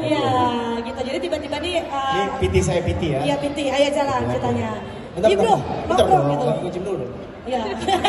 Iya, gitu. Jadi tiba-tiba nih. Ini PT saya PT ya. Iya PT, ayo jalan ceritanya. Bentar, Iya bro, bentar bro, bro, gitu. lagi ngejim dulu. Iya.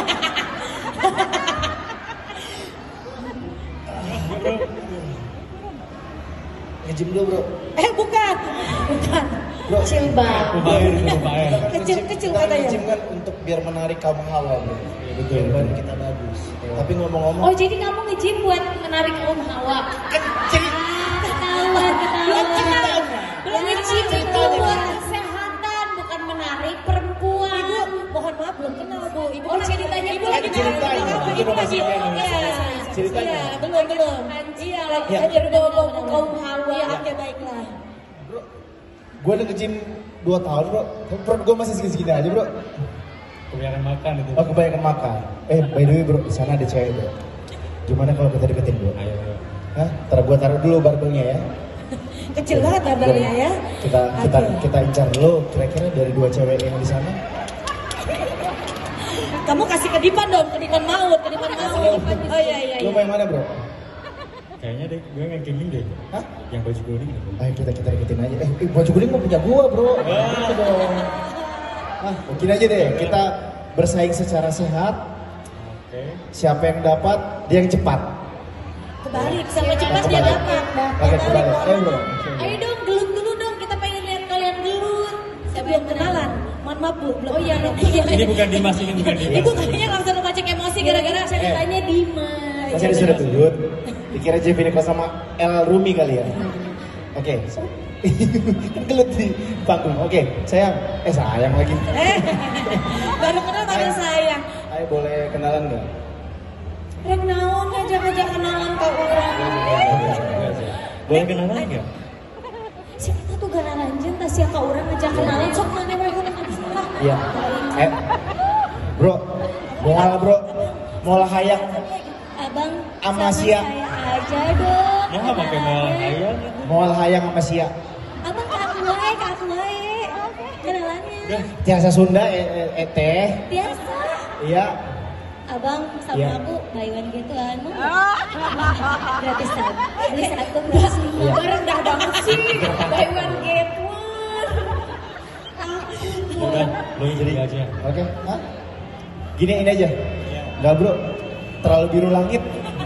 Ngejim dulu bro. Bukan. Bro, Kecil banget. Kecil Kita katanya. ngejim kan untuk biar menarik kaum hawa bro. Biar badan kita bagus. Tapi ngomong-ngomong. Oh jadi kamu nge-gym buat menarik kaum hawa? Kecil. Ketahuan. Belum Nge-gym itu ceritanya. buat kesehatan, bukan menarik perempuan. Ibu, mohon maaf belum kenal Bu. Ibu Oh, ceritanya ibu belum lagi kenal. ceritanya. Itu Ibu masih lagi kan, ceritanya. Iya, belum. Iya, lagi Ya. aja bawa kaum hawa. Ya. Oke, baiklah. Bro, gue udah nge-gym 2 tahun bro. Perut gue masih segini-segini aja bro. Kebanyakan makan itu. Oh kebanyakan makan. By the way bro, di sana ada cewek bro. Gimana kalau kita deketin bro? Ayo. Hah? Ntar gue taruh dulu barbelnya ya. Kecil banget barbelnya ya. Kita incar dulu. Kira-kira dari 2 cewek yang di sana. Kamu kasih kedipan dong, kedipan maut. Oh iya. Lu mau yang mana bro? Kayaknya deh, gue yang kuning deh. Hah? Yang baju kuning gitu. Ayo kita deketin aja. Baju kuning mau punya gua bro. Gitu dong. Mungkin aja deh. Kita bersaing secara sehat. Oke. Siapa yang dapat, dia yang cepat. Kebalik, sama cepat dia dapat. Oke, kebalik. Ayo bro. Ayo dong, gelut dulu dong. Kita pengen lihat kalian gelut. Saya belum kenalan. Mohon maaf Bu, belum. Oh iya, Ini bukan Dimas, ini bukan Dimas. Ibu kayaknya langsung memancing emosi gara-gara ceritanya Dimas. Masih disuruh tudut. Dikira Jeffy Nico sama El Rumi kali ya. Oke. Kan gelut di panggung. Oke, sayang. Sayang lagi. baru kenal baru sayang. Ayo boleh kenalan nggak? Rek naon ngajak-ngajak kenalan ke orang. Boleh kenalan nggak? Si kita tuh gara lanjut tas ya ke orang ngajak kenalan sok mana wae kudu salah. Iya. Bro, moal bro. Moal hayang. Abang Ama sama sia. saya aja dong. Mau nggak pakai mau ayam? Moal hayang sama sia. Abang ke aku wae. Kenalannya. Tiasa Sunda teh. Biasa. Iya. Abang sama Iya. aku buy one get one. Gratisan. Beli satu gratis lima. Iya. Bareng dah banget sih. Buy one get one. Udah, lo yang jadi aja. Oke. Gini ini aja. Enggak bro. Terlalu biru langit.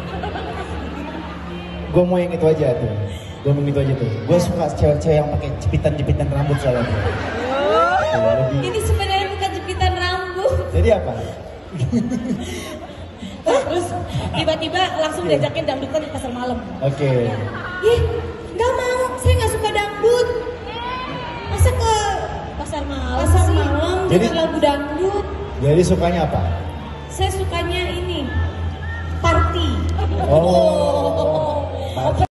Gue mau yang itu aja tuh. Gue mau itu aja tuh. Gue suka cewek-cewek yang pakai jepitan-jepitan rambut soalnya. Ini sebenarnya bukan jepitan rambut. Jadi apa? Terus tiba-tiba langsung diajakin dangdutan di pasar malam. Oke. Ih, nggak mau. Saya nggak suka dangdut. Masa ke Pasar malam. pasar sih. malam Jadi- dengan lagu dangdut? Jadi sukanya apa? Saya sukanya ini